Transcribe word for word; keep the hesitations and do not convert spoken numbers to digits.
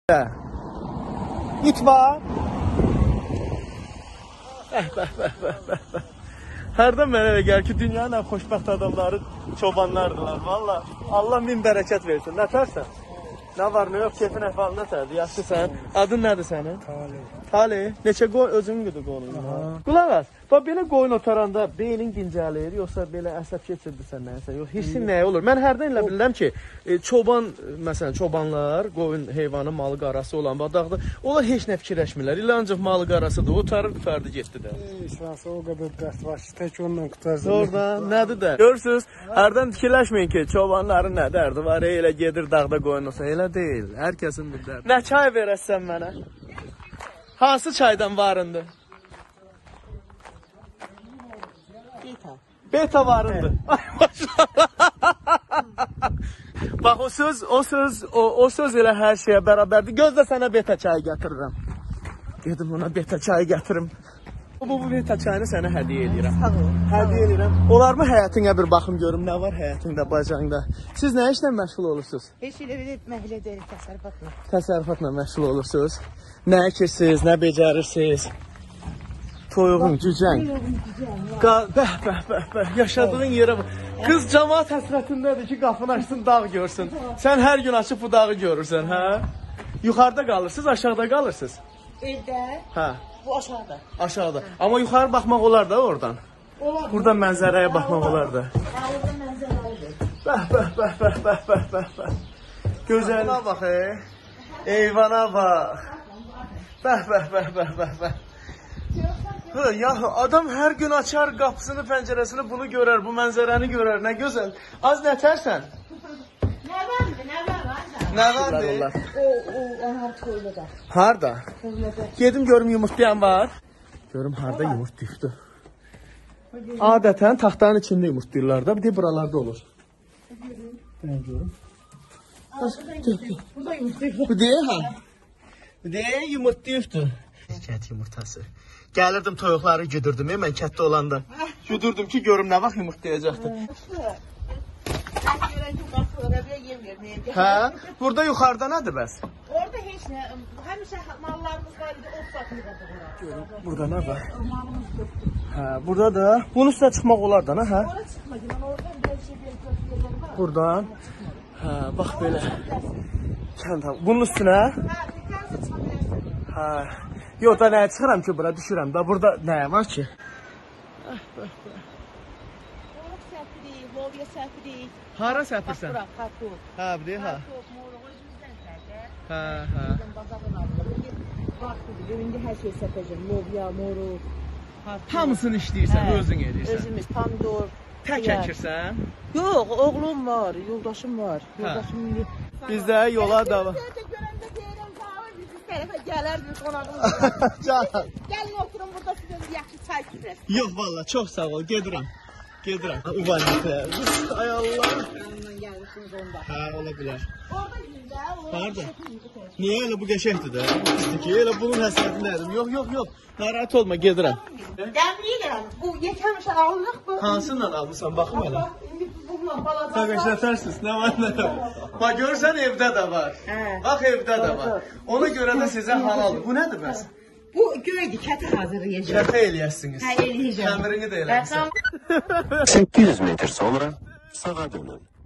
İt var. Hərdən mənə elə gəlir ki, dünyanın ən xoşbəxt adamları çobanlardılar. Valla Allah min bərəkət versin. Nətərsən? Nə var, nə yox, keyfin əhval nətərdir? Yaxşısən? Adın nədir sənin? Talih. Talih? Neçə qoy, özün güdü qoyun? Qulaq as, bax belə qoyun otaranda beynin dincəlir, yoxsa belə əsəb keçirdirsən nəyəsə, yox, hissin nəyə olur? Mən hərdən elə bilirəm ki, çoban, məsələn, çobanlar, qoyun, heyvanın malı qarası olan badaqda, onlar heç nə fikirləşmirlər. İlə ancaq malı qarasıdır, otarır, qurtardı, getdi də. İşvası o qədər dəst var ki, tək ondan qutarsın. Oradan, nədir də? Görürsünüz, hərdən fikirləşməyin ki, çobanların nə dərdi var, elə gedir dağda qoyun olsa, elə deyil, hər kəsin bir dərdi. Nə çay verəsən mənə? Hansı çaydan varındı? Beta. Beta varındı. Ay maşallah. Bax o söz, o söz, o, o söz elə hər şeyə bərabərdir. Gözlə sənə beta çayı gətirirəm. Gedim ona beta çayı gətirim. Bu, bu beta çayını sənə hədiyyə edirəm. Sağ ol. Hədiyyə edirəm. Olarmı həyatına bir baxım görüm, nə var həyatında, bacanda? Siz nə işlə məşğul olursunuz? Heç elə bir məhlə deyil, təsərrüfatla. Təsərrüfatla məşğul olursunuz. Nə əkirsiniz, nə becərirsiniz? Toyuğun, cücən. Bəh, bəh, bəh, bəh, yaşadığın yerə bax. Qız cəmaat həsrətindədir ki, qapını açsın, dağ görsün. Sən hər gün açıb bu dağı görürsən, hə? Yuxarıda qalırsınız, aşağıda qalırsınız. Evdə, Hə, bu aşağıda. aşağıda. Amma yuxarı baxmaq olar da oradan. Olar. Buradan mənzərəyə baxmaq olar da. Ha, orada mənzərəlidir. Bəh, bəh, bəh, bəh, bəh, bəh, bəh, bəh. Gözəlinə bax, ey. Eyvana bax. Bəh, bəh, bəh, bəh, bəh, bəh. Hı, ya adam hər gün açar qapısını, pəncərəsini, bunu görər, bu mənzərəni görər. Nə gözəl. Az nətərsən? Nə vardı, nə var, var Nə vardı? O, o, onlar toyluda. Harda? Toyluda. Gedim görüm yumurtlayan var. Görüm harda yumurtlayıbdı. Adətən taxtanın içində yumurtlayırlar da, bir de buralarda olur. Ben görüm. Burada yumurtluyor. Bu deyə ha? Bu deyə yumurtlayıbdı. Kət yumurtası. Gəlirdim toyuqları güdürdüm, mən kətdə olanda. Güdürdüm ki, görüm nə vaxt yumurtlayacaqdı. Hə? Burada yuxarıda nədir bəs? Orada heç nə, həmişə mallarımız var idi, ot satılırdı bura. Görüm, burada nə var? Hə, burada da, bunun üstünə çıxmaq olar da, nə hə? Ora çıxma, mən oradan bir şey bir var. Buradan, hə, bax belə. Kənd hava. Bunun üstünə? Hə, diqqətlə çıxa bilərsən. Hə. Yox da nəyə çıxıram ki, bura düşürəm da, burada nəyə var ki? Moruq səpirik, lobya səpirik. Hara səpirsən? Bura, kartof. Hə, bir deyək, hə. Kartof, moruq özümüzdən sərdə. Hə, hə. Bizdən bazardan alırıq. Vaxtıdır, indi hər şey səpəcəm. Lobya, moruq, kartof. Hamısını işləyirsən, Hə, özün edirsən. Özümüz, pomidor. Tək xiyar. əkirsən? Yox, oğlum var, yoldaşım var. Yoldaşım indi. Bizdə yola davam. Görəndə deyirəm, sağır bizi tərəfə gələrdir qonağımız. Can. Gəlin oturun burada sizə bir yaxşı çay içirək. Yox valla, çox sağ ol, gedirəm. Gedirəm. Uvanitə. Ay Allah. Yanından gəlmişsiniz onda. Hə, ola bilər. Orada gündə, orada. Harda? Niyə elə bu qəşəngdir də? İşte ki, elə bunun həsrətindəydim. Yox, yox, yox. Narahat olma, gedirəm. Dəmliyi gələm. Bu yetəmişə alınıq bu. Hansından almışsan, baxım elə. İndi bununla balaca. Təqəşlətərsiz, nə var, nə yox. Bax, görürsən, evdə də var. Hə. Bax, evdə də var. Ona görə də sizə halaldır. Bu nədir bəs? Bu göydü, kəti hazırlayacaq. Kətə eləyəsiniz. Hə, eləyəcəm. Kəmirini də eləmişsən. sekiz yüz metre sonra sağa dönün.